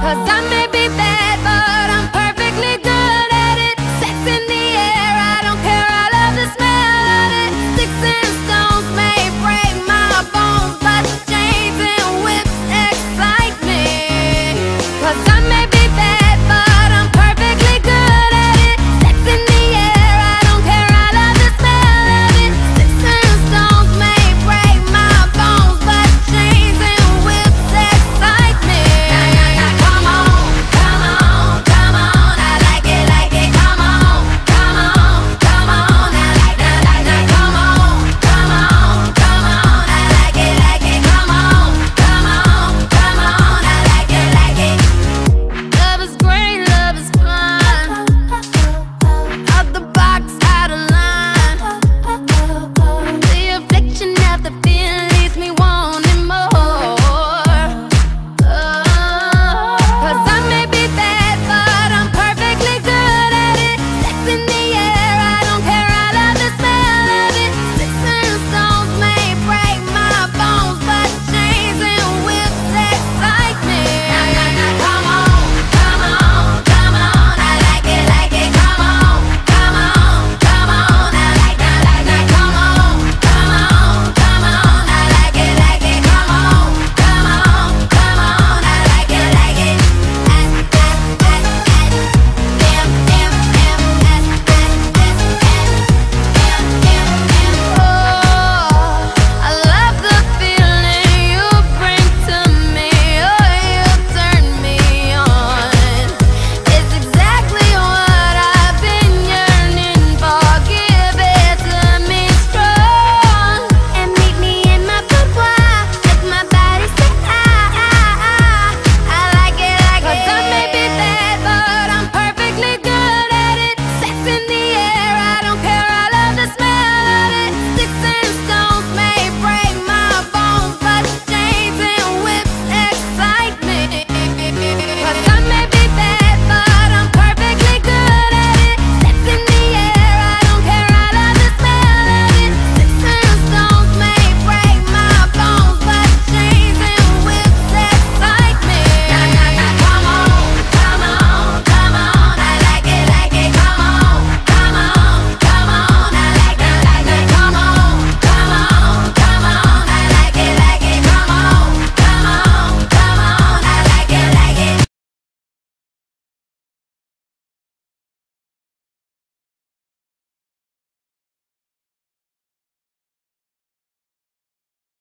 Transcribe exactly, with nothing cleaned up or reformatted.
I may be bad, but I'm perfectly good at it. Sex in the air, I don't care, I love the smell of it. Sticks and stones may break my bones, but chains and whips excite me. 'Cause I may be